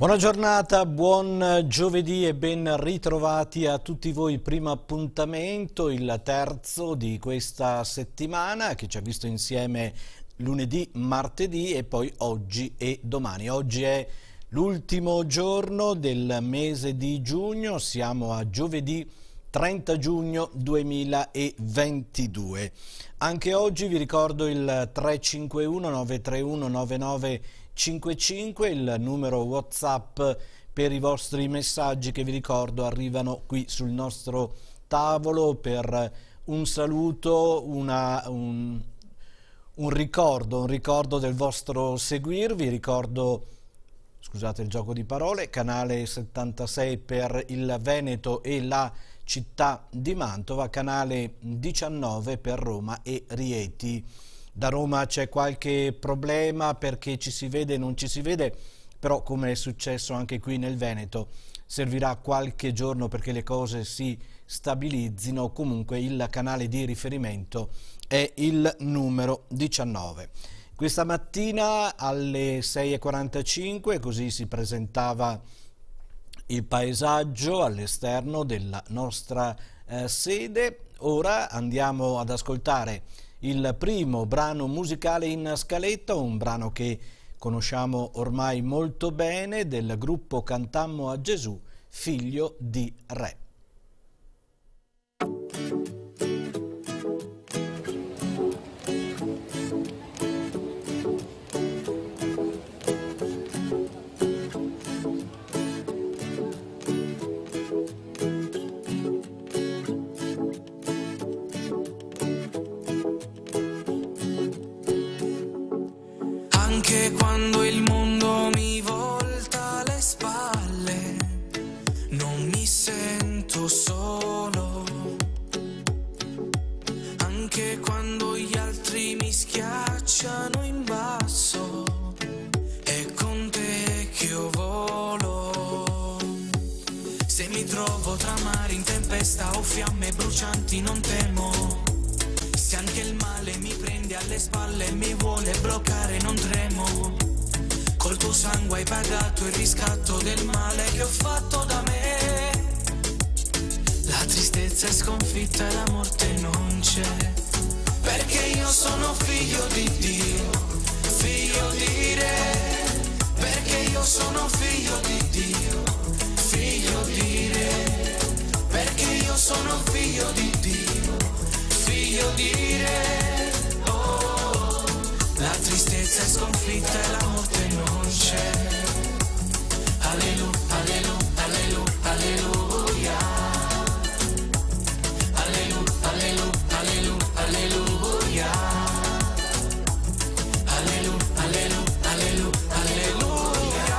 Buona giornata, buon giovedì e ben ritrovati a tutti voi. Primo appuntamento, il terzo di questa settimana che ci ha visto insieme lunedì, martedì e poi oggi e domani. Oggi è l'ultimo giorno del mese di giugno, siamo a giovedì 30 giugno 2022. Anche oggi vi ricordo il 351 931 9955, il numero WhatsApp per i vostri messaggi che vi ricordo arrivano qui sul nostro tavolo per un saluto, un ricordo del vostro seguirvi. Ricordo, scusate il gioco di parole, canale 76 per il Veneto e la città di Mantova, canale 19 per Roma e Rieti. Da Roma c'è qualche problema perché ci si vede e non ci si vede, però come è successo anche qui nel Veneto servirà qualche giorno perché le cose si stabilizzino. Comunque il canale di riferimento è il numero 19. Questa mattina alle 6:45 così si presentava il paesaggio all'esterno della nostra sede. Ora andiamo ad ascoltare il primo brano musicale in scaletta, un brano che conosciamo ormai molto bene, del gruppo Cantammo a Gesù, Figlio di Re. Anche quando il mondo mi volta le spalle, non mi sento solo. Anche quando gli altri mi schiacciano in basso, è con te che io volo. Se mi trovo tra mari in tempesta o fiamme brucianti non temo. Se anche il male mi prende alle spalle e mi vuole bloccare non tremo. Col tuo sangue hai pagato il riscatto del male che ho fatto da me. La tristezza è sconfitta e la morte non c'è, perché io sono figlio di Dio, figlio di Re. Perché io sono figlio di Dio, figlio di Re. Perché io sono figlio di Dio, figlio di Re. Oh, la tristezza è sconfitta e la morte non c'è. Alleluia, alleluia, alleluia, alleluia. Alleluia, alleluia, alleluia, alleluia. Alleluia, alleluia, alleluia, alleluia.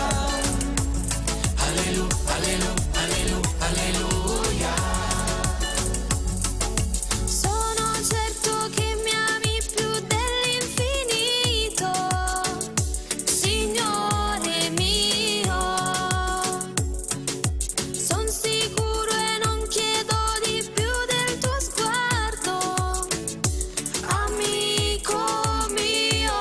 Alleluia, alleluia, alleluia, alleluia. Sono certo che mi ami più dell'infinito, Signore mio. Son sicuro e non chiedo di più del tuo sguardo, amico mio.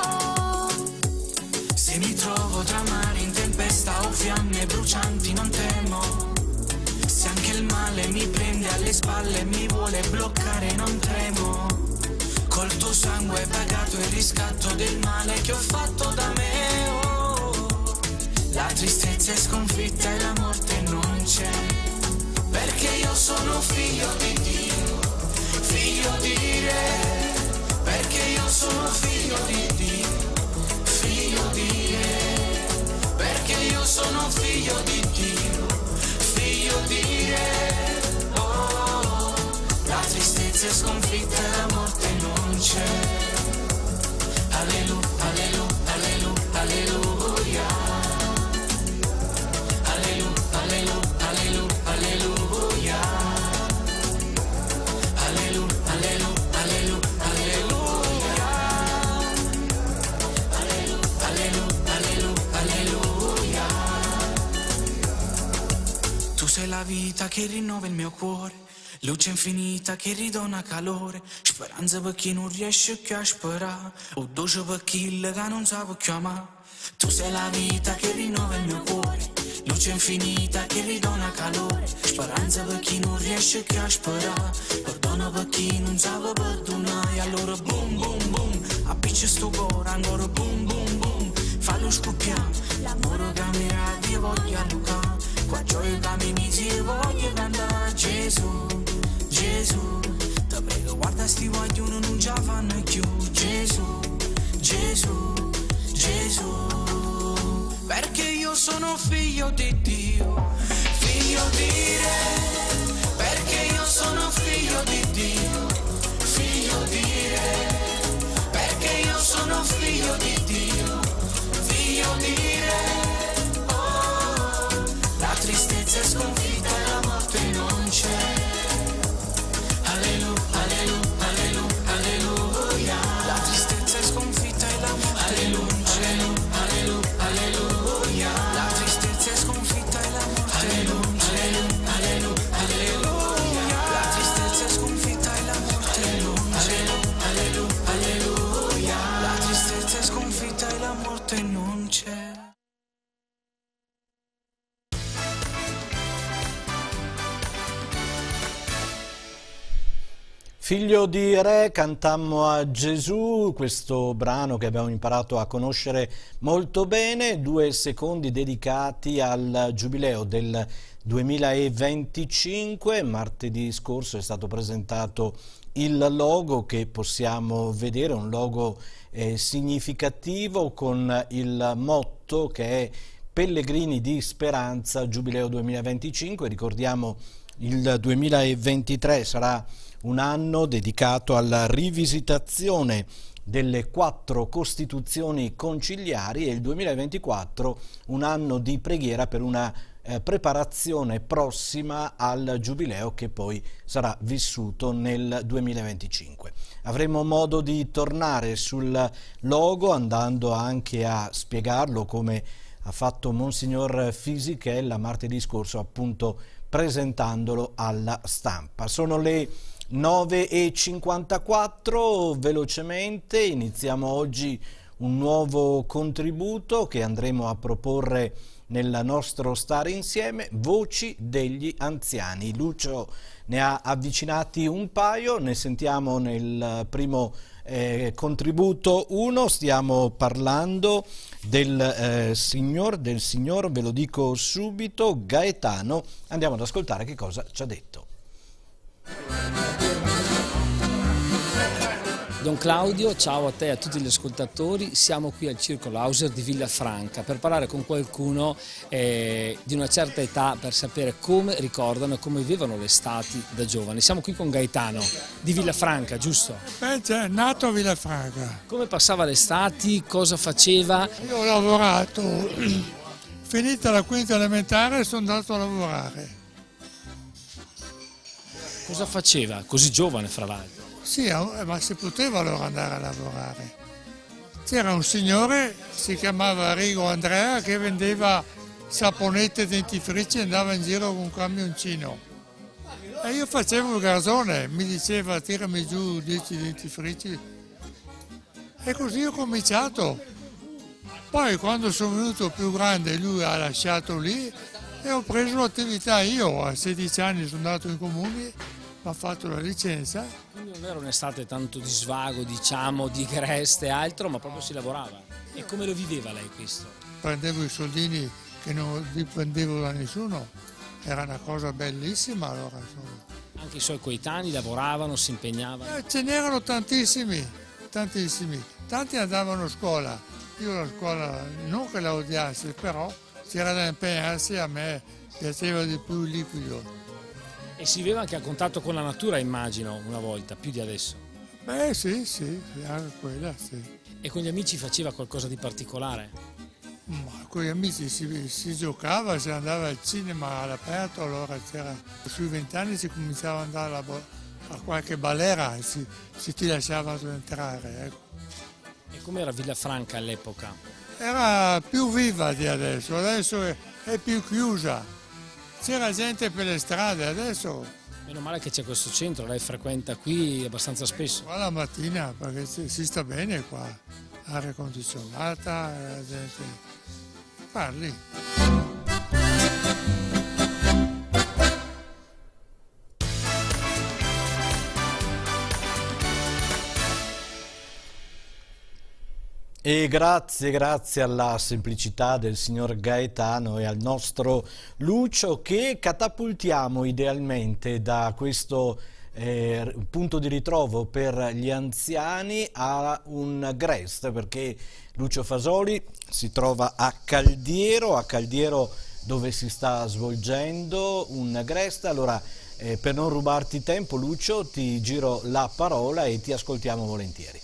Se mi trovo tra mari in tempesta o fiamme brucianti non temo. Se anche il male mi prende alle spalle e mi vuole bloccare non tremo. Col tuo sangue hai pagato il riscatto del male che ho fatto da me. Oh, la tristezza è sconfitta e la morte non c'è, perché io sono figlio di Dio, figlio di Re. Perché io sono figlio di Dio, figlio di Re. Perché io sono figlio di Dio, figlio di Re. Oh, la tristezza è sconfitta e la morte non c'è. Alleluia, alleluia, alleluia, alleluia. Alleluia, alleluia, alleluia, alleluia. Alleluia, alleluia, alleluia, alleluia. Alleluia, alleluia, alleluia, alleluia. Tu sei la vita che rinnova il mio cuore, luce infinita che ridona calore, speranza per chi non riesce più a sperare, o dolce per chi che non sa più amare. Tu sei la vita che rinnova il mio cuore, luce infinita che ridona calore, speranza per chi non riesce più a sperare, perdono per chi non sa perdonare. Allora boom boom boom, appiccia sto cuore, ancora boom boom boom, fallo scoppiare, l'amore che mi radi voglio allocare, qua gioia che mi misi e voglio cantare. Gesù, Gesù, ti prego guarda sti guaglioni non già fanno più. Gesù, Gesù, Gesù, perché io sono figlio di Dio, figlio di Re, perché io sono figlio di Dio, figlio di Re, perché io sono figlio di Dio, figlio di Re. Oh, la tristezza è sconfitta e la morte non c'è. Alleluia, alleluia, alleluia, alleluia. La tristezza è sconfitta e la morte. Alleluia, alleluia, alleluia. La tristezza è sconfitta e la morte. Alleluia, alleluia, alleluia. La tristezza è sconfitta e la morte. Alleluia, alleluia. La tristezza è sconfitta e la morte non c'è. Figlio di Re, cantammo a Gesù, questo brano che abbiamo imparato a conoscere molto bene, 2 secondi dedicati al giubileo del 2025. Martedì scorso è stato presentato il logo che possiamo vedere, un logo significativo con il motto che è Pellegrini di Speranza, Giubileo 2025. Ricordiamo il 2023 sarà un anno dedicato alla rivisitazione delle 4 Costituzioni conciliari e il 2024 un anno di preghiera per una preparazione prossima al Giubileo che poi sarà vissuto nel 2025. Avremo modo di tornare sul logo andando anche a spiegarlo come ha fatto Monsignor Fisichella martedì scorso, appunto presentandolo alla stampa. Sono le 9:54, velocemente iniziamo oggi un nuovo contributo che andremo a proporre nel nostro Stare Insieme, Voci degli Anziani. Lucio ne ha avvicinati un paio, ne sentiamo nel primo contributo 1, stiamo parlando del signor, ve lo dico subito, Gaetano. Andiamo ad ascoltare che cosa ci ha detto. Don Claudio, ciao a te e a tutti gli ascoltatori, siamo qui al Circolo Hauser di Villafranca per parlare con qualcuno di una certa età per sapere come ricordano e come vivevano le estati da giovani. Siamo qui con Gaetano di Villafranca, giusto? È nato a Villafranca. Come passava le estati, cosa faceva? Io ho lavorato, finita la quinta elementare sono andato a lavorare. Cosa faceva? Così giovane fra l'altro. Sì, ma si poteva allora andare a lavorare. C'era un signore, si chiamava Rigo Andrea, che vendeva saponette e dentifrici e andava in giro con un camioncino. E io facevo il garzone, mi diceva tirami giù 10 dentifrici. E così ho cominciato. Poi quando sono venuto più grande lui ha lasciato lì e ho preso l'attività io. A 16 anni sono andato in comune. Ha fatto la licenza. Quindi non era un'estate tanto di svago, diciamo, di creste e altro, ma proprio si lavorava. E come lo viveva lei questo? Prendevo i soldini che non dipendevo da nessuno, era una cosa bellissima allora. Anche i suoi coetanei lavoravano, si impegnavano? Ce n'erano tantissimi, tantissimi. Tanti andavano a scuola. Io la scuola non che la odiassi, però c'era da impegnarsi, a me piaceva di più il liquido. E si viveva anche a contatto con la natura, immagino, una volta, più di adesso. Beh sì, anche quella sì. E con gli amici faceva qualcosa di particolare? Ma con gli amici si giocava, si andava al cinema all'aperto, allora c'era, sui 20 anni si cominciava ad andare a qualche balera, si ti lasciavano entrare. Ecco. E com'era Villafranca all'epoca? Era più viva di adesso è più chiusa. C'era gente per le strade, adesso... Meno male che c'è questo centro, lei frequenta qui abbastanza spesso. Qua la mattina, perché si sta bene qua. aria condizionata, parli. E grazie alla semplicità del signor Gaetano e al nostro Lucio, che catapultiamo idealmente da questo punto di ritrovo per gli anziani a un Grest, perché Lucio Fasoli si trova a Caldiero dove si sta svolgendo un Grest. Allora, per non rubarti tempo, Lucio, ti giro la parola e ti ascoltiamo volentieri.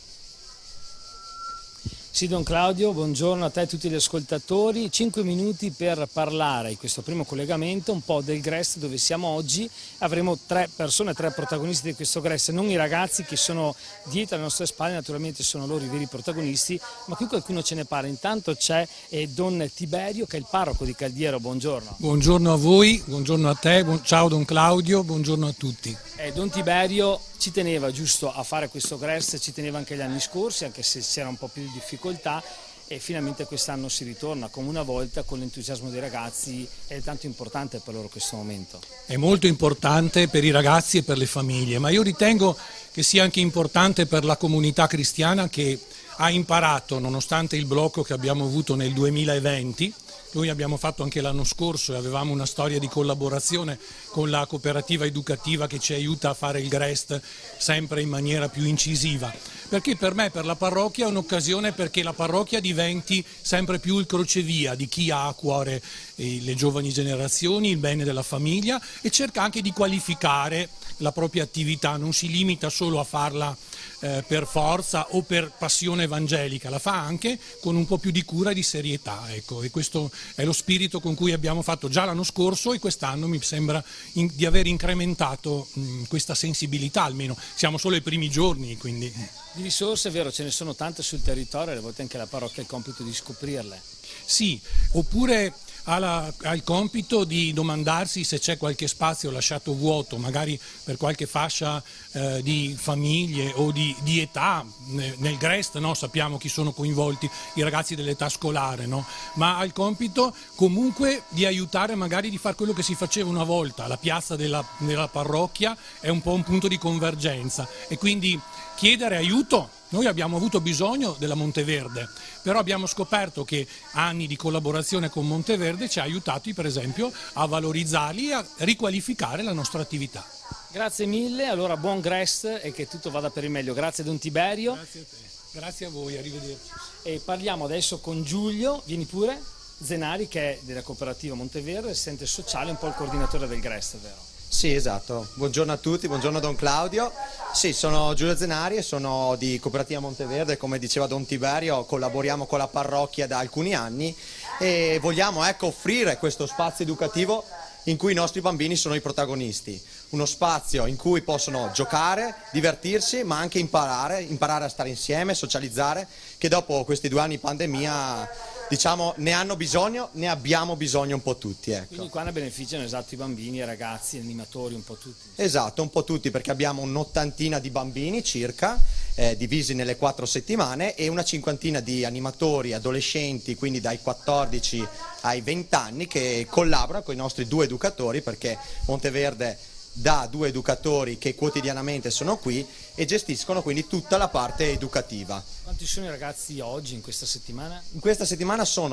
Sì, Don Claudio, buongiorno a te e a tutti gli ascoltatori. 5 minuti per parlare in questo primo collegamento un po' del Grest dove siamo oggi. Avremo 3 persone, 3 protagonisti di questo Grest, non i ragazzi che sono dietro alle nostre spalle, naturalmente sono loro i veri protagonisti, ma qui qualcuno ce ne parla. Intanto c'è Don Tiberio, che è il parroco di Caldiero. Buongiorno. Buongiorno a voi, buongiorno a te, ciao Don Claudio, buongiorno a tutti. Don Tiberio ci teneva giusto a fare questo Grest, ci teneva anche gli anni scorsi, anche se c'era un po' più di difficoltà, e finalmente quest'anno si ritorna come una volta con l'entusiasmo dei ragazzi. È tanto importante per loro questo momento. È molto importante per i ragazzi e per le famiglie, ma io ritengo che sia anche importante per la comunità cristiana, che ha imparato, nonostante il blocco che abbiamo avuto nel 2020, noi abbiamo fatto anche l'anno scorso e avevamo una storia di collaborazione con la cooperativa educativa che ci aiuta a fare il Grest sempre in maniera più incisiva, perché per me, per la parrocchia, è un'occasione perché la parrocchia diventi sempre più il crocevia di chi ha a cuore le giovani generazioni, il bene della famiglia, e cerca anche di qualificare la propria attività, non si limita solo a farla per forza o per passione evangelica, la fa anche con un po' più di cura e di serietà, ecco, e questo è lo spirito con cui abbiamo fatto già l'anno scorso, e quest'anno mi sembra di aver incrementato questa sensibilità, almeno siamo solo ai primi giorni, quindi. Di risorse, è vero, ce ne sono tante sul territorio, alle volte anche la parrocchia ha il compito di scoprirle. Sì, oppure ha il compito di domandarsi se c'è qualche spazio lasciato vuoto, magari per qualche fascia di famiglie o di età. Nel Grest, no, sappiamo chi sono coinvolti, i ragazzi dell'età scolare, no? Ma ha il compito comunque di aiutare, magari di fare quello che si faceva una volta. La piazza della parrocchia è un po' un punto di convergenza, e quindi chiedere aiuto. Noi abbiamo avuto bisogno della Monteverde, però abbiamo scoperto che anni di collaborazione con Monteverde ci ha aiutati, per esempio, a valorizzarli e a riqualificare la nostra attività. Grazie mille, allora buon Grest e che tutto vada per il meglio. Grazie Don Tiberio. Grazie a te, grazie a voi, arrivederci. E parliamo adesso con Giulio, vieni pure, Zenari, che è della cooperativa Monteverde, assistente sociale, un po' il coordinatore del Grest, vero? Sì, esatto. Buongiorno a tutti, buongiorno Don Claudio. Sì, sono Giulio Zenari e sono di Cooperativa Monteverde. Come diceva Don Tiberio, collaboriamo con la parrocchia da alcuni anni e vogliamo, offrire questo spazio educativo in cui i nostri bambini sono i protagonisti. Uno spazio in cui possono giocare, divertirsi, ma anche imparare a stare insieme, socializzare, che dopo questi 2 anni di pandemia, diciamo, ne hanno bisogno, ne abbiamo bisogno un po' tutti. Ecco. Quindi qua ne beneficiano esatto i bambini, i ragazzi, gli animatori, un po' tutti. Esatto, un po' tutti, perché abbiamo un'ottantina di bambini circa, divisi nelle 4 settimane, e una cinquantina di animatori, adolescenti, quindi dai 14 ai 20 anni, che collaborano con i nostri 2 educatori, perché Monteverde dà 2 educatori che quotidianamente sono qui e gestiscono quindi tutta la parte educativa. Quanti sono i ragazzi oggi in questa settimana? In questa settimana sono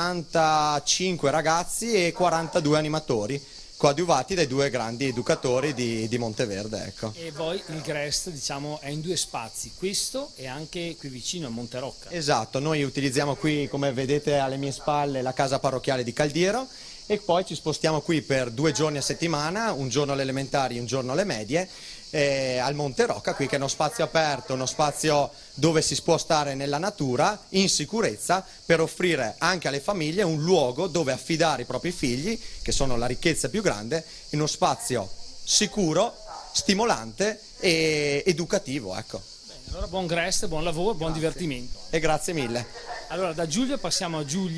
65 ragazzi e 42 animatori, coadiuvati dai 2 grandi educatori di Monteverde. Ecco. E poi il Grest, diciamo, è in 2 spazi, questo e anche qui vicino a Monterocca. Esatto, noi utilizziamo qui, come vedete alle mie spalle, la casa parrocchiale di Caldiero, e poi ci spostiamo qui per 2 giorni a settimana, un giorno alle elementari e un giorno alle medie, al Monterocca, qui che è uno spazio aperto, uno spazio dove si può stare nella natura in sicurezza, per offrire anche alle famiglie un luogo dove affidare i propri figli, che sono la ricchezza più grande, in uno spazio sicuro, stimolante e educativo. Ecco. Bene, allora buon Grest, buon lavoro, buon divertimento. E grazie mille. Allora da Giulio passiamo a Giulia,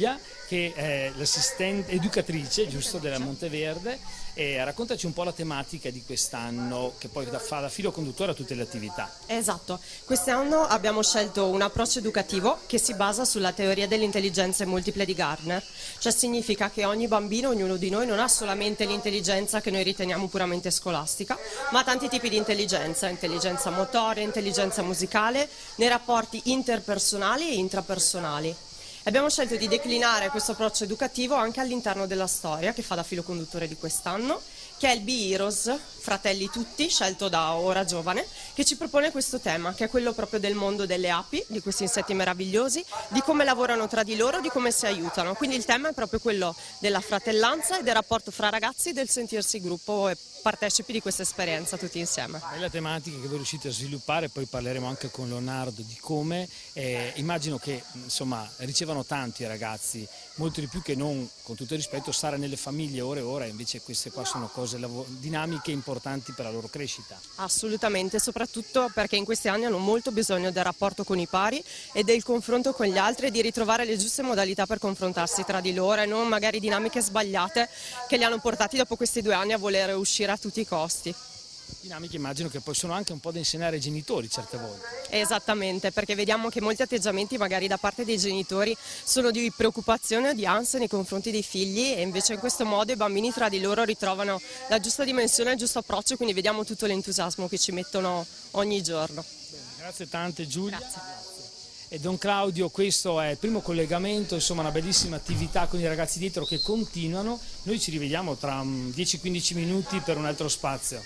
che è l'assistente educatrice, giusto, della Monteverde, e raccontaci un po' la tematica di quest'anno che poi fa da filo conduttore a tutte le attività. Esatto, quest'anno abbiamo scelto un approccio educativo che si basa sulla teoria delle intelligenze multiple di Gardner, cioè significa che ogni bambino, ognuno di noi non ha solamente l'intelligenza che noi riteniamo puramente scolastica, ma tanti tipi di intelligenza, intelligenza motoria, intelligenza musicale, nei rapporti interpersonali e intrapersonali. Abbiamo scelto di declinare questo approccio educativo anche all'interno della storia che fa da filo conduttore di quest'anno, che è il Bee Heroes, Fratelli Tutti, scelto da Ora Giovane, che ci propone questo tema, che è quello proprio del mondo delle api, di questi insetti meravigliosi, di come lavorano tra di loro, di come si aiutano. Quindi il tema è proprio quello della fratellanza e del rapporto fra ragazzi, del sentirsi gruppo e partecipi di questa esperienza tutti insieme. Bella tematica che voi riuscite a sviluppare, poi parleremo anche con Leonardo di come. Immagino che insomma ricevano tanti ragazzi, molto di più che non, con tutto il rispetto, stare nelle famiglie ore e ore, invece queste qua sono cose, dinamiche importanti per la loro crescita. Assolutamente, soprattutto perché in questi anni hanno molto bisogno del rapporto con i pari e del confronto con gli altri e di ritrovare le giuste modalità per confrontarsi tra di loro e non magari dinamiche sbagliate che li hanno portati dopo questi 2 anni a voler uscire a tutti i costi. Dinamiche immagino che poi sono anche un po' da insegnare ai genitori certe volte. Esattamente, perché vediamo che molti atteggiamenti magari da parte dei genitori sono di preoccupazione o di ansia nei confronti dei figli e invece in questo modo i bambini tra di loro ritrovano la giusta dimensione e il giusto approccio, quindi vediamo tutto l'entusiasmo che ci mettono ogni giorno. Bene, grazie tante Giulia. Grazie. E Don Claudio, questo è il primo collegamento, insomma una bellissima attività con i ragazzi dietro che continuano. Noi ci rivediamo tra 10-15 minuti per un altro spazio.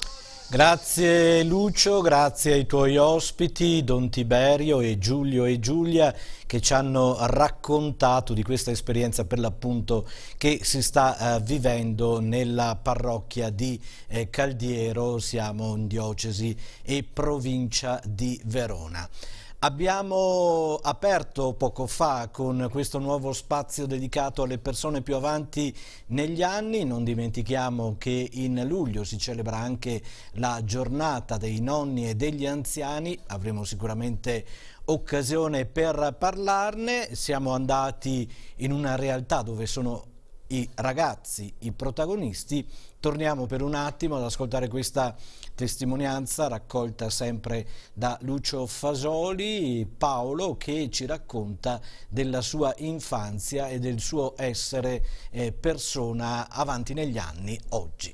Grazie Lucio, grazie ai tuoi ospiti Don Tiberio e Giulio e Giulia che ci hanno raccontato di questa esperienza per l'appunto che si sta vivendo nella parrocchia di Caldiero, siamo in diocesi e provincia di Verona. Abbiamo aperto poco fa con questo nuovo spazio dedicato alle persone più avanti negli anni. Non dimentichiamo che in luglio si celebra anche la giornata dei nonni e degli anziani, avremo sicuramente occasione per parlarne. Siamo andati in una realtà dove sono i ragazzi i protagonisti. Torniamo per un attimo ad ascoltare questa testimonianza raccolta sempre da Lucio Fasoli, Paolo, che ci racconta della sua infanzia e del suo essere persona avanti negli anni oggi.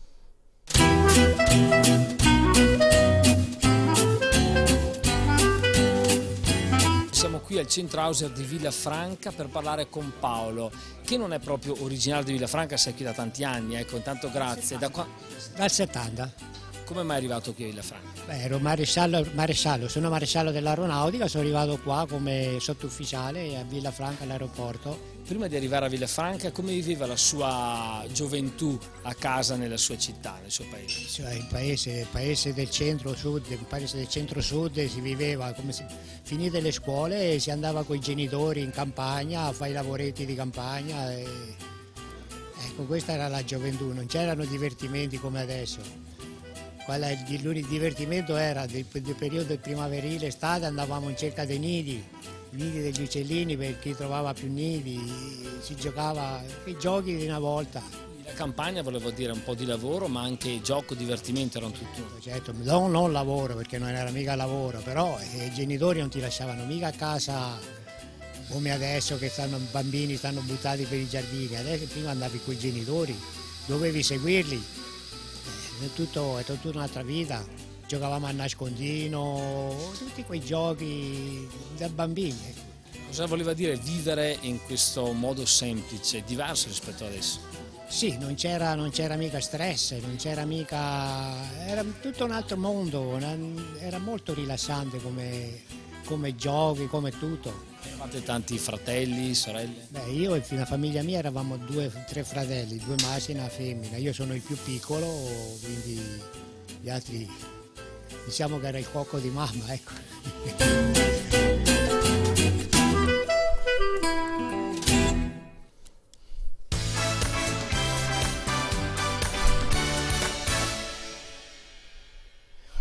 Siamo qui al centro Auser di Villafranca per parlare con Paolo, che non è proprio originario di Villafranca, sei qui da tanti anni, ecco, intanto grazie. Dal 70. Come mai è arrivato qui a Villafranca? Beh, ero maresciallo, sono maresciallo dell'aeronautica, sono arrivato qua come sottufficiale a Villafranca all'aeroporto. Prima di arrivare a Villafranca, come viveva la sua gioventù a casa nella sua città, nel suo paese? Cioè, il paese del centro-sud, il paese del centro-sud si viveva come finite le scuole e si andava con i genitori in campagna a fare i lavoretti di campagna. Ecco, questa era la gioventù, non c'erano divertimenti come adesso. L'unico divertimento era del periodo primaverile, estate, andavamo in cerca dei nidi degli uccellini per chi trovava più nidi, si giocava i giochi di una volta. La campagna volevo dire un po' di lavoro, ma anche gioco, divertimento erano tutti. Certo, non lavoro, perché non era mica lavoro, però i genitori non ti lasciavano mica a casa come adesso che i bambini stanno buttati per i giardini. Adesso prima andavi con i genitori, dovevi seguirli. È tutta un'altra vita, giocavamo a nascondino, tutti quei giochi da bambini. Cosa voleva dire vivere in questo modo semplice, diverso rispetto ad adesso? Sì, non c'era mica stress, era tutto un altro mondo, era molto rilassante come giochi, come tutto. Eravate tanti fratelli, sorelle? Beh, io e la famiglia mia eravamo 3 fratelli, 2 maschi e una femmina. Io sono il più piccolo, quindi gli altri diciamo che era il cuoco di mamma, ecco.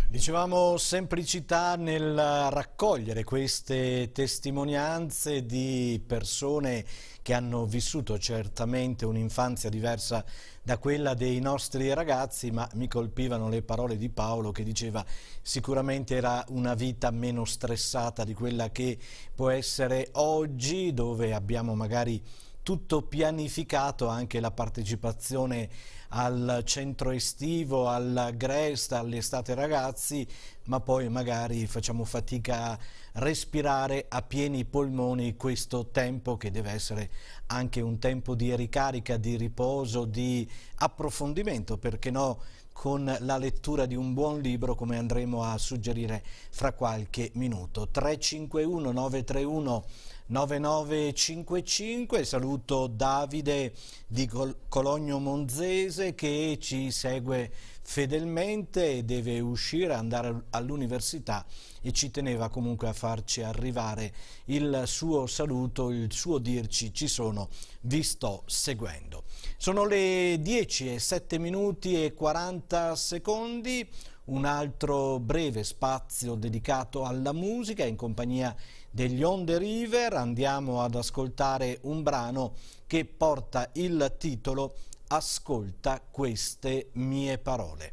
Dicevamo semplicità nel raccogliere queste testimonianze di persone che hanno vissuto certamente un'infanzia diversa da quella dei nostri ragazzi, ma mi colpivano le parole di Paolo che diceva sicuramente era una vita meno stressata di quella che può essere oggi, dove abbiamo magari tutto pianificato, anche la partecipazione al centro estivo, al GREST, all'estate ragazzi, ma poi magari facciamo fatica a respirare a pieni polmoni questo tempo che deve essere anche un tempo di ricarica, di riposo, di approfondimento, perché no, con la lettura di un buon libro, come andremo a suggerire fra qualche minuto. 351 931 9955, saluto Davide di Cologno Monzese che ci segue fedelmente e deve uscire, andare all'università, e ci teneva comunque a farci arrivare il suo saluto, il suo dirci ci sono, vi sto seguendo. Sono le 10:07 e 40 secondi, un altro breve spazio dedicato alla musica in compagnia degli On The River. Andiamo ad ascoltare un brano che porta il titolo Ascolta queste mie parole.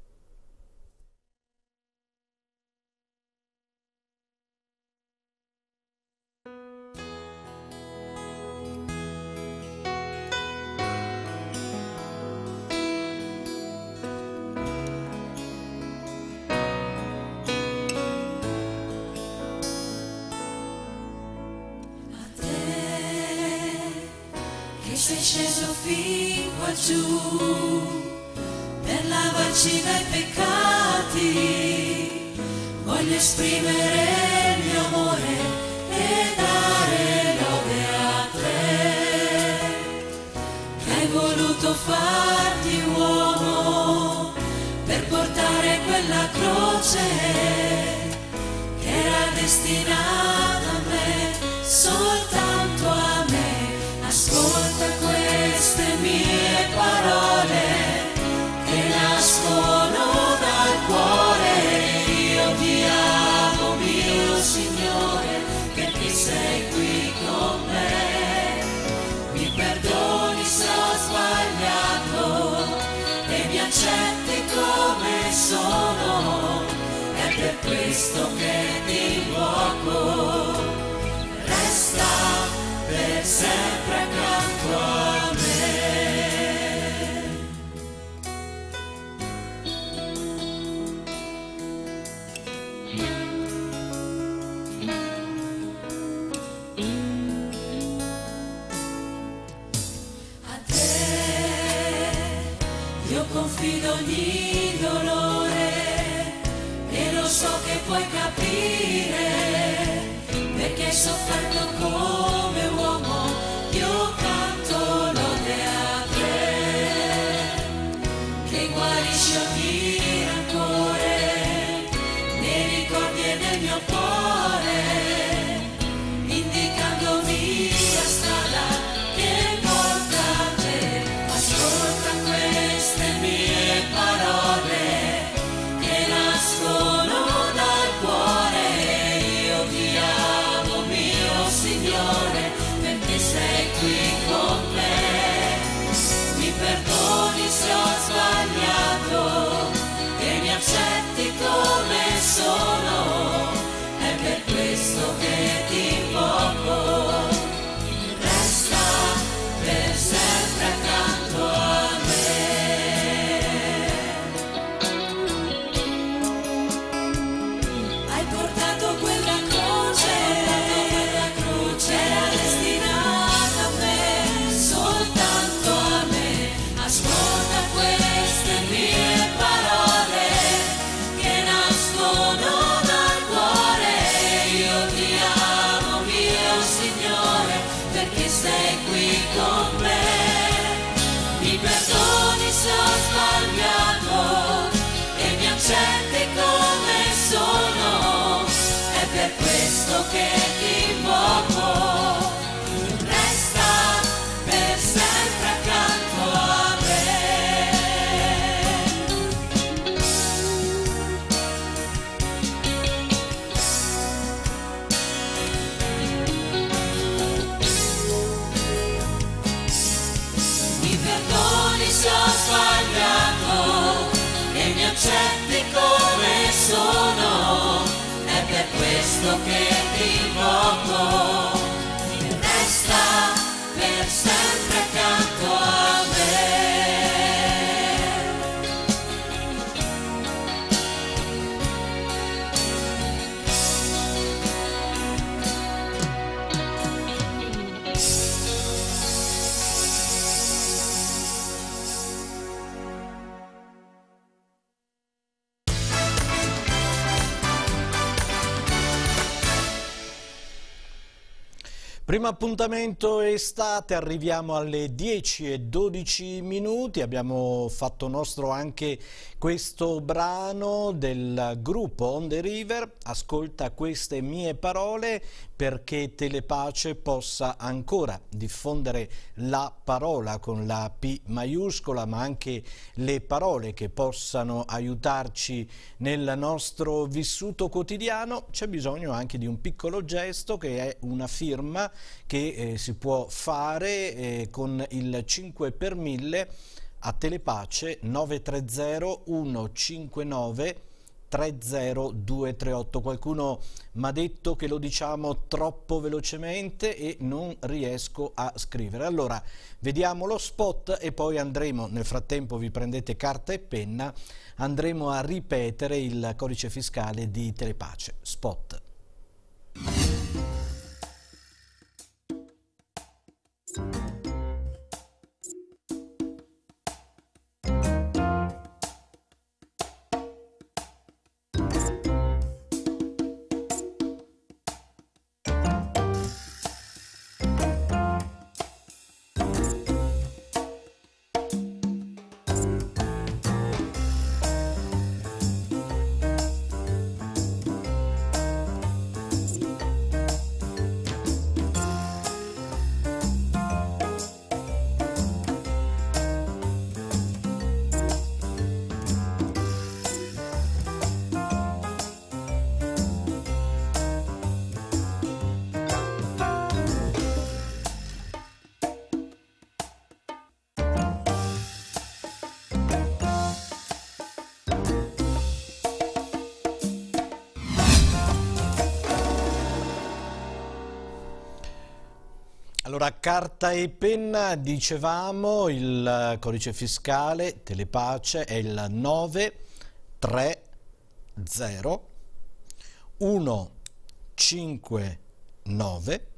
Sei sceso fin qua giù per lavarci dai peccati, voglio esprimere il mio amore e dare lode a te, che hai voluto farti uomo per portare quella croce che era destinata a me, soltanto a me. Ascolta queste mie parole che nascono dal cuore, io ti amo mio Signore, perché sei qui con me, mi perdoni se ho sbagliato e mi accetti come sono, è per questo che ti invoco, resta per sempre accanto a me. A te io confido ogni dolore e lo so che puoi capire, perché hai sofferto come uomo, io canto lode a te, che guarisci ogni rancore, nei ricordi e nel mio cuore, indicandomi la strada che porta a te. Ascolta queste mie parole che nascono dal cuore, io ti amo mio Primo appuntamento estate, arriviamo alle 10:12 minuti, abbiamo fatto nostro anche questo brano del gruppo On the River, ascolta queste mie parole perché Telepace possa ancora diffondere la parola con la P maiuscola, ma anche le parole che possano aiutarci nel nostro vissuto quotidiano. C'è bisogno anche di un piccolo gesto che è una firma che si può fare con il 5 per 1000 a Telepace 930 159 30238. Qualcuno mi ha detto che lo diciamo troppo velocemente e non riesco a scrivere. Allora vediamo lo spot e poi andremo, nel frattempo vi prendete carta e penna, andremo a ripetere il codice fiscale di Telepace. Spot. Allora, carta e penna, dicevamo, il codice fiscale Telepace è il 930 159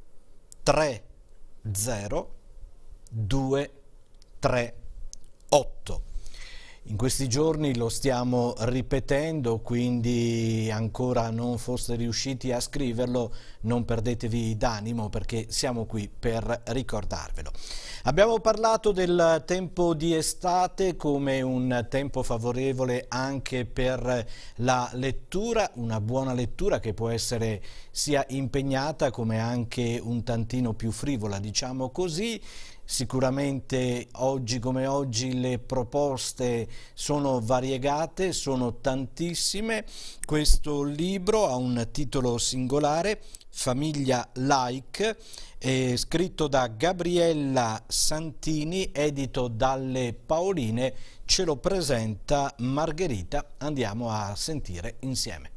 30238. In questi giorni lo stiamo ripetendo, quindi ancora non foste riusciti a scriverlo, non perdetevi d'animo perché siamo qui per ricordarvelo. Abbiamo parlato del tempo di estate come un tempo favorevole anche per la lettura, una buona lettura che può essere sia impegnata come anche un tantino più frivola, diciamo così. Sicuramente oggi come oggi le proposte sono variegate, sono tantissime. Questo libro ha un titolo singolare, Famiglia Like, è scritto da Gabriella Santini, edito dalle Paoline, ce lo presenta Margherita, andiamo a sentire insieme.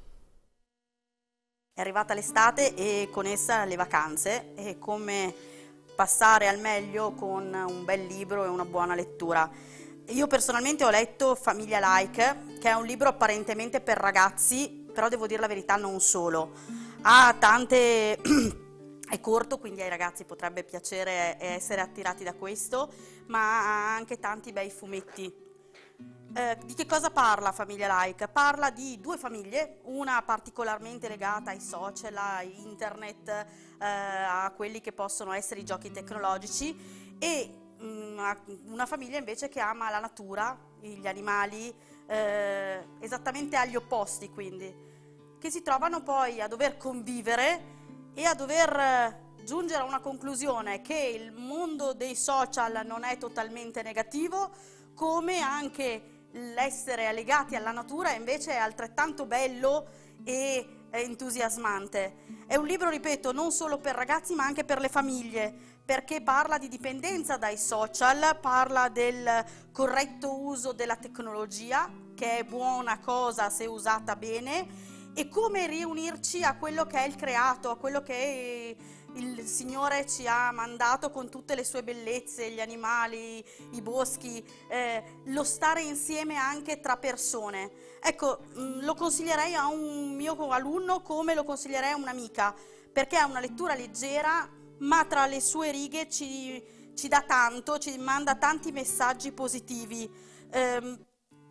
È arrivata l'estate e con essa le vacanze e come passare al meglio con un bel libro e una buona lettura. Io personalmente ho letto Famiglia Like, che è un libro apparentemente per ragazzi, però devo dire la verità non solo. Ha tante... è corto, quindi ai ragazzi potrebbe piacere e essere attirati da questo, ma ha anche tanti bei fumetti. Di che cosa parla Famiglia Like? Parla di due famiglie, una particolarmente legata ai social, a internet, a quelli che possono essere i giochi tecnologici, e una famiglia invece che ama la natura, gli animali, esattamente agli opposti, quindi, che si trovano poi a dover convivere e a dover giungere a una conclusione che il mondo dei social non è totalmente negativo, come anche l'essere legati alla natura invece è altrettanto bello e entusiasmante. È un libro, ripeto, non solo per ragazzi ma anche per le famiglie, perché parla di dipendenza dai social, parla del corretto uso della tecnologia, che è buona cosa se usata bene, e come riunirci a quello che è il creato, a quello che il Signore ci ha mandato con tutte le sue bellezze, gli animali, i boschi, lo stare insieme anche tra persone. Ecco, lo consiglierei a un mio alunno come lo consiglierei a un'amica, perché è una lettura leggera, ma tra le sue righe ci dà tanto, ci manda tanti messaggi positivi.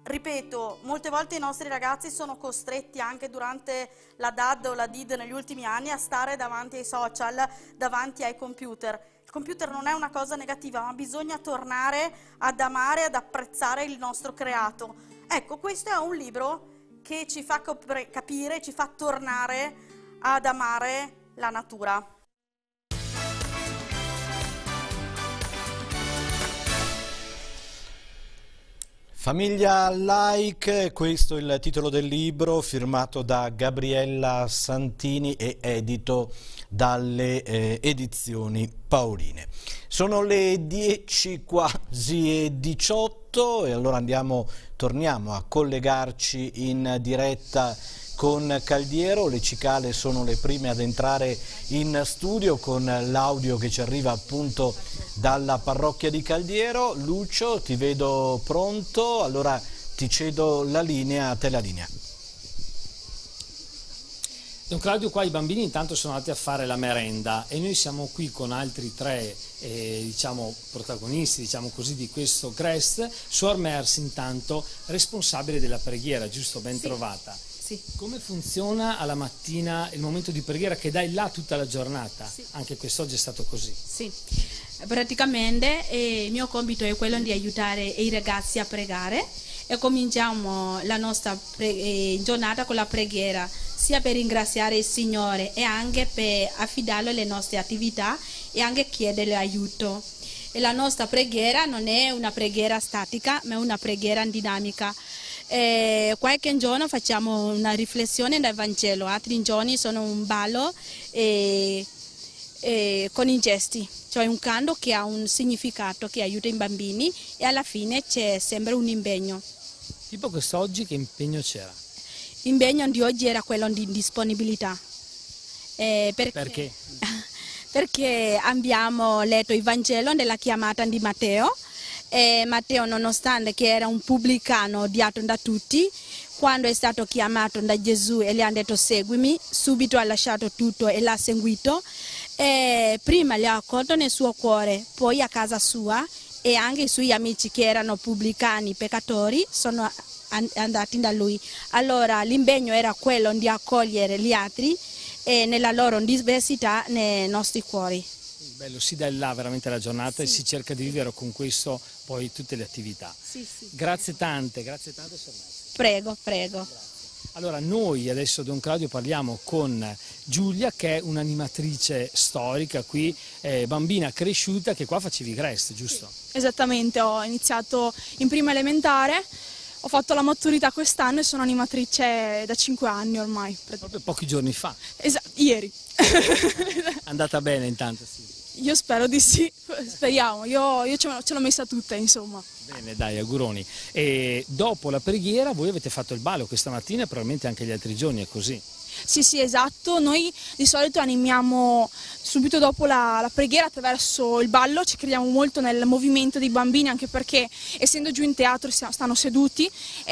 Ripeto, molte volte i nostri ragazzi sono costretti anche durante la DAD o la DID negli ultimi anni a stare davanti ai social, davanti ai computer. Il computer non è una cosa negativa, ma bisogna tornare ad amare, ad apprezzare il nostro creato. Ecco, questo è un libro che ci fa capire, ci fa tornare ad amare la natura. Famiglia Like, questo è il titolo del libro, firmato da Gabriella Santini e edito dalle edizioni Paoline. Sono le 10 quasi e 18 e allora torniamo a collegarci in diretta con Caldiero. Le cicale sono le prime ad entrare in studio con l'audio che ci arriva appunto dalla parrocchia di Caldiero. Lucio, ti vedo pronto, allora ti cedo la linea, a te la linea. Don Claudio, qua i bambini intanto sono andati a fare la merenda e noi siamo qui con altri tre protagonisti, diciamo così, di questo GREST. Suor Mersi intanto, responsabile della preghiera, giusto? Ben trovata. Sì. Come funziona alla mattina il momento di preghiera che dai là tutta la giornata? Sì. Anche quest'oggi è stato così. Sì, praticamente il mio compito è quello di aiutare i ragazzi a pregare e cominciamo la nostra giornata con la preghiera, sia per ringraziare il Signore e anche per affidarlo alle nostre attività e anche chiedergli aiuto. E la nostra preghiera non è una preghiera statica, ma è una preghiera dinamica. Qualche giorno facciamo una riflessione dal Vangelo, altri giorni sono un ballo con i gesti, cioè un canto che ha un significato che aiuta i bambini e alla fine c'è sempre un impegno. Tipo quest'oggi che impegno c'era? L'impegno di oggi era quello di disponibilità. Perché? Perché abbiamo letto il Vangelo della chiamata di Matteo. Matteo, nonostante che era un pubblicano odiato da tutti, quando è stato chiamato da Gesù e gli ha detto seguimi, subito ha lasciato tutto e l'ha seguito. Prima li ha accolto nel suo cuore, poi a casa sua, e anche i suoi amici che erano pubblicani, peccatori, sono andati da lui. Allora l'impegno era quello di accogliere gli altri e nella loro diversità nei nostri cuori. Bello, si dà là veramente la giornata e si cerca di vivere con questo poi tutte le attività. Sì. Grazie tante, Sor Mersi. Prego. Grazie. Allora noi adesso, Don Claudio, parliamo con Giulia, che è un'animatrice storica qui, bambina cresciuta, che qua facevi GREST, giusto? Sì, esattamente, ho iniziato in prima elementare, ho fatto la maturità quest'anno e sono animatrice da 5 anni ormai. Proprio pochi giorni fa. Ieri. È andata bene intanto, sì. Io spero di sì, speriamo, io ce l'ho messa tutta, insomma. Bene, dai, auguroni. E dopo la preghiera voi avete fatto il ballo questa mattina e probabilmente anche gli altri giorni, è così? Sì, esatto, noi di solito animiamo subito dopo la preghiera attraverso il ballo, ci crediamo molto nel movimento dei bambini, anche perché essendo giù in teatro stanno seduti,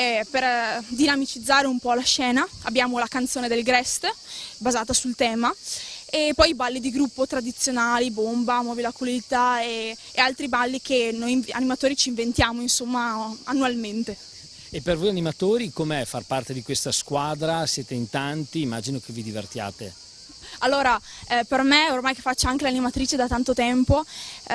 per dinamicizzare un po' la scena abbiamo la canzone del GREST basata sul tema. E poi i balli di gruppo tradizionali, bomba, muovi la culita e altri balli che noi animatori ci inventiamo, insomma, annualmente. E per voi animatori com'è far parte di questa squadra? Siete in tanti, immagino che vi divertiate. Allora, per me, ormai che faccio anche l'animatrice da tanto tempo,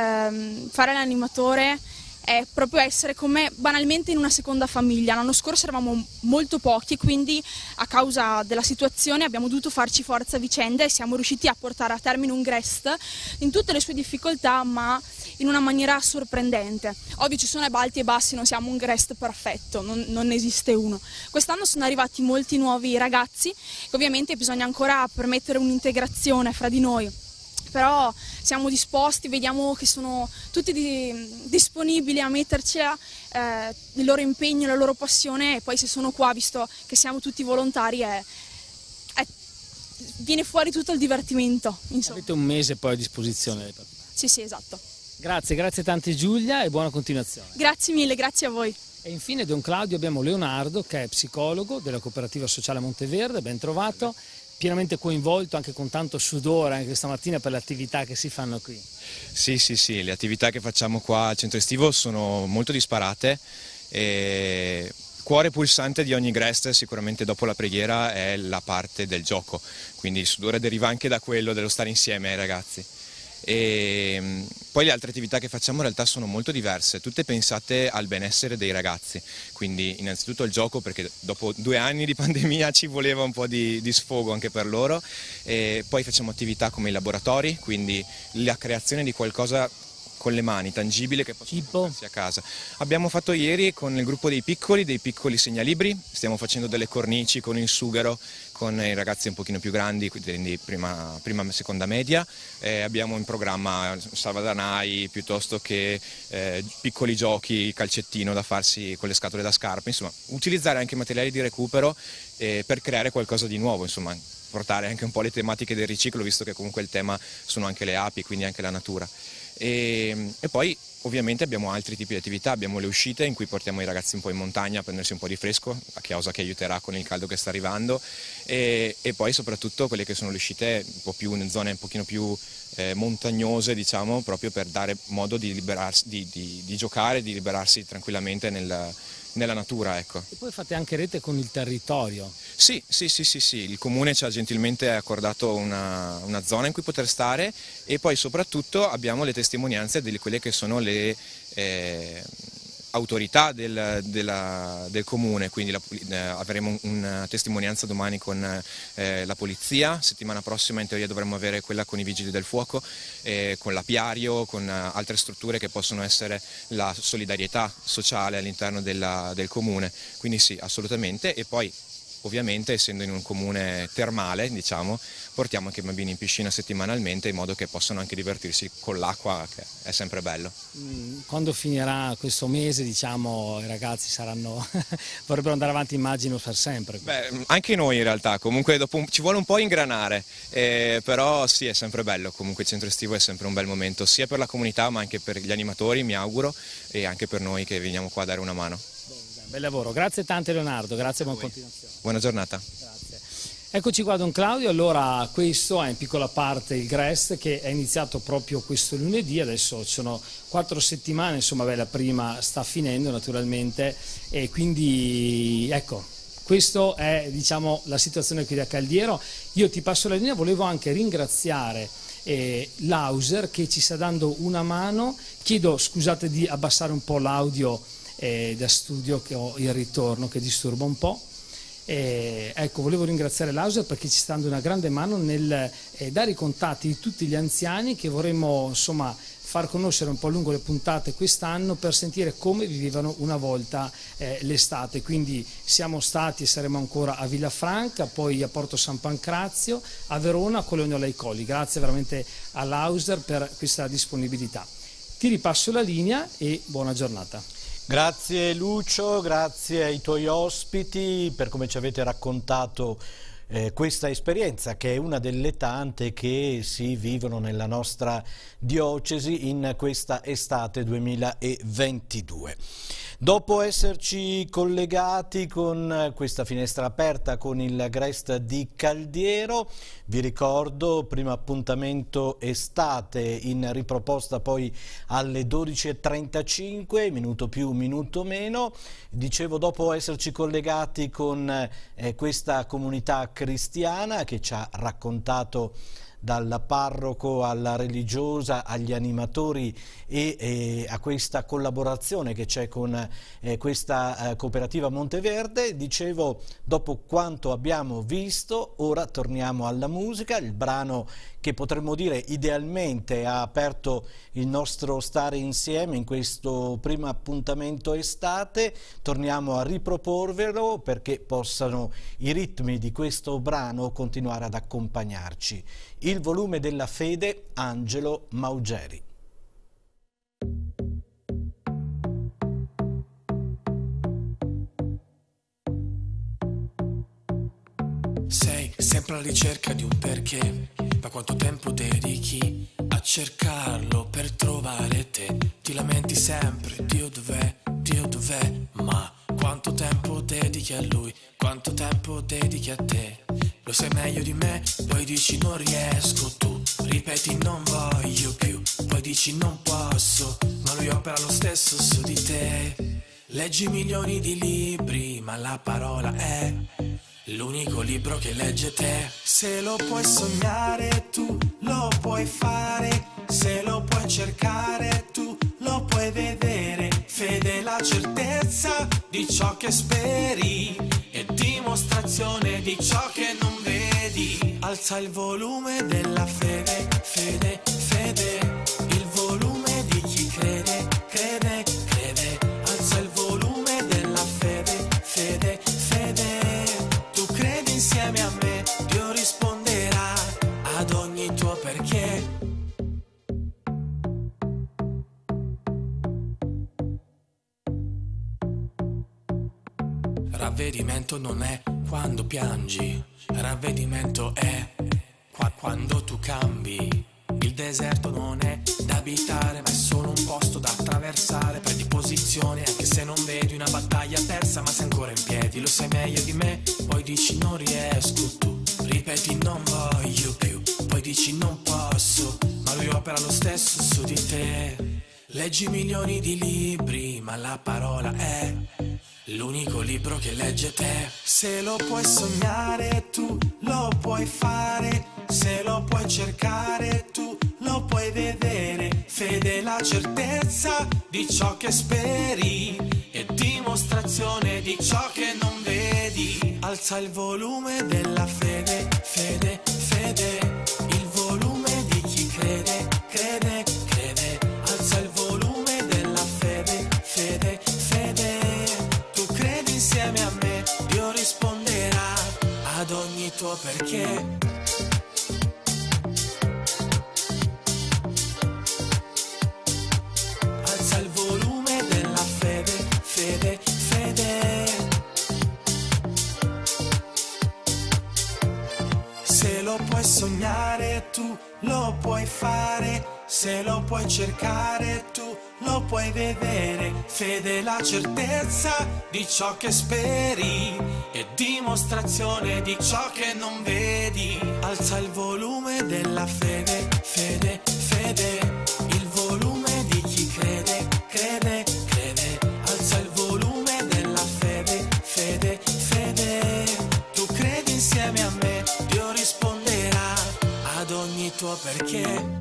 fare l'animatore è proprio essere come banalmente in una seconda famiglia. L'anno scorso eravamo molto pochi, quindi a causa della situazione abbiamo dovuto farci forza a vicenda e siamo riusciti a portare a termine un GREST in tutte le sue difficoltà, ma in una maniera sorprendente. Ovvio ci sono alti e bassi, non siamo un GREST perfetto, non esiste uno. Quest'anno sono arrivati molti nuovi ragazzi, che ovviamente bisogna ancora permettere un'integrazione fra di noi. Però siamo disposti, vediamo che sono tutti disponibili a metterci il loro impegno, la loro passione, e poi se sono qua, visto che siamo tutti volontari, viene fuori tutto il divertimento. Insomma. Avete un mese poi a disposizione. Sì, esatto. Grazie tante Giulia e buona continuazione. Grazie mille, grazie a voi. E infine, Don Claudio, abbiamo Leonardo, che è psicologo della Cooperativa Sociale Monteverde, ben trovato. Pienamente coinvolto anche con tanto sudore anche questa mattina per le attività che si fanno qui. Sì, le attività che facciamo qua al centro estivo sono molto disparate e cuore pulsante di ogni Grest sicuramente dopo la preghiera è la parte del gioco, quindi il sudore deriva anche da quello, dello stare insieme ai ragazzi. E poi le altre attività che facciamo in realtà sono molto diverse, tutte pensate al benessere dei ragazzi, quindi innanzitutto il gioco, perché dopo 2 anni di pandemia ci voleva un po' di sfogo anche per loro, e poi facciamo attività come i laboratori, quindi la creazione di qualcosa con le mani, tangibile, che possono portarsi a casa. Abbiamo fatto ieri con il gruppo dei piccoli segnalibri, stiamo facendo delle cornici con il sughero, con i ragazzi un pochino più grandi, quindi prima e seconda media. Abbiamo in programma salvadanai piuttosto che piccoli giochi, calcettino da farsi con le scatole da scarpe, insomma utilizzare anche materiali di recupero per creare qualcosa di nuovo, insomma portare anche un po' le tematiche del riciclo, visto che comunque il tema sono anche le api, quindi anche la natura. E poi ovviamente abbiamo altri tipi di attività, abbiamo le uscite in cui portiamo i ragazzi un po' in montagna a prendersi un po' di fresco, a causa che aiuterà con il caldo che sta arrivando, e poi soprattutto quelle che sono le uscite un po' più in zone un pochino più montagnose, diciamo, proprio per dare modo di liberarsi, di giocare, di liberarsi tranquillamente nella natura, ecco. E poi fate anche rete con il territorio. Sì, il comune ci ha gentilmente accordato una zona in cui poter stare, e poi soprattutto abbiamo le testimonianze di quelle che sono le autorità del comune, quindi avremo una testimonianza domani con la polizia, settimana prossima in teoria dovremmo avere quella con i vigili del fuoco, con l'apiario, con altre strutture che possono essere la solidarietà sociale all'interno del comune, quindi sì, assolutamente. E poi ovviamente, essendo in un comune termale, diciamo, portiamo anche i bambini in piscina settimanalmente, in modo che possano anche divertirsi con l'acqua, che è sempre bello. Quando finirà questo mese, diciamo, i ragazzi vorrebbero andare avanti, immagino, per sempre. Beh, anche noi in realtà, comunque dopo ci vuole un po' ingranare, però sì, è sempre bello, comunque il centro estivo è sempre un bel momento, sia per la comunità ma anche per gli animatori, mi auguro, e anche per noi che veniamo qua a dare una mano. Bel lavoro, grazie tante Leonardo, grazie e buona continuazione. Buona giornata. Grazie. Eccoci qua Don Claudio, allora questo è in piccola parte il Grest che è iniziato proprio questo lunedì, adesso ci sono 4 settimane, insomma la prima sta finendo naturalmente, e quindi ecco, questa è, diciamo, la situazione qui da Caldiero. Io ti passo la linea, volevo anche ringraziare l'Auser che ci sta dando una mano, chiedo scusate di abbassare un po' l'audio da studio, che ho il ritorno che disturba un po'. Ecco, volevo ringraziare l'Auser perché ci sta dando una grande mano nel dare i contatti di tutti gli anziani che vorremmo, insomma, far conoscere un po' lungo le puntate quest'anno per sentire come vivevano una volta l'estate. Quindi siamo stati e saremo ancora a Villafranca, poi a Porto San Pancrazio, a Verona, a Colognola ai Colli. Grazie veramente all'Auser per questa disponibilità. Ti ripasso la linea e buona giornata. Grazie Lucio, grazie ai tuoi ospiti per come ci avete raccontato questa esperienza, che è una delle tante che si vivono nella nostra diocesi in questa estate 2022. Dopo esserci collegati con questa finestra aperta con il Grest di Caldiero, vi ricordo primo appuntamento estate in riproposta poi alle 12:35, minuto più, minuto meno. Dicevo, dopo esserci collegati con questa comunità cristiana che ci ha raccontato dal parroco alla religiosa agli animatori e a questa collaborazione che c'è con questa cooperativa Monteverde. Dicevo, dopo quanto abbiamo visto, ora torniamo alla musica, il brano che potremmo dire idealmente ha aperto il nostro stare insieme in questo primo appuntamento estate. Torniamo a riproporvelo perché possano i ritmi di questo brano continuare ad accompagnarci. Il volume della fede, Angelo Maugeri. Sei sempre alla ricerca di un perché, ma quanto tempo dedichi a cercarlo per trovare te? Ti lamenti sempre, Dio dov'è, ma quanto tempo dedichi a lui, quanto tempo dedichi a te? Lo sai meglio di me, poi dici non riesco, tu ripeti non voglio più, poi dici non posso, ma lui opera lo stesso su di te. Leggi milioni di libri, ma la parola è l'unico libro che legge te. Se lo puoi sognare tu, lo puoi fare. Se lo puoi cercare tu, lo puoi vedere. Fede è la certezza di ciò che speri e dimostrazione di ciò che non vedi. Alza il volume della fede, fede, fede. Il volume di chi crede, crede, crede. Alza il volume della fede, fede, fede. Tu credi insieme a me, Dio risponderà ad ogni tuo perché. Ravvedimento non è quando piangi, ravvedimento è quando tu cambi. Il deserto non è da abitare, ma è solo un posto da attraversare. Prendi posizione anche se non vedi una battaglia persa, ma sei ancora in piedi, lo sai meglio di me. Poi dici non riesco, tu ripeti non voglio più. Poi dici non posso, ma lui opera lo stesso su di te. Leggi milioni di libri, ma la parola è l'unico libro che legge te. Se lo puoi sognare tu, lo puoi fare. Se lo puoi cercare tu, lo puoi vedere. Fede è la certezza di ciò che speri e dimostrazione di ciò che non vedi. Alza il volume della fede, fede, fede. Il volume di chi crede, crede, crede. Alza il volume della fede, fede, fede. Tu credi insieme a me, Dio risponderà ad ogni tuo perché. Alza il volume della fede, fede, fede. Se lo puoi sognare tu, lo puoi fare. Se lo puoi cercare tu, lo puoi vedere. Fede è la certezza di ciò che speri e dimostrazione di ciò che non vedi. Alza il volume della fede, fede, fede. Il volume di chi crede, crede, crede. Alza il volume della fede, fede, fede. Tu credi insieme a me, Dio risponderà ad ogni tuo perché.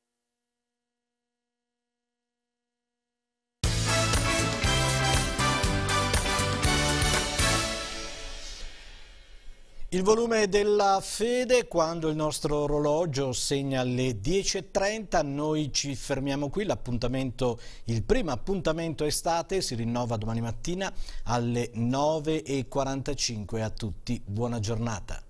Il volume della fede, quando il nostro orologio segna le 10:30, noi ci fermiamo qui. L'appuntamento, il primo appuntamento estate, si rinnova domani mattina alle 9:45. A tutti buona giornata.